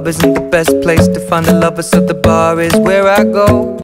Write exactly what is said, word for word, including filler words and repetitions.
club isn't the best place to find a lover, so the bar is where I go.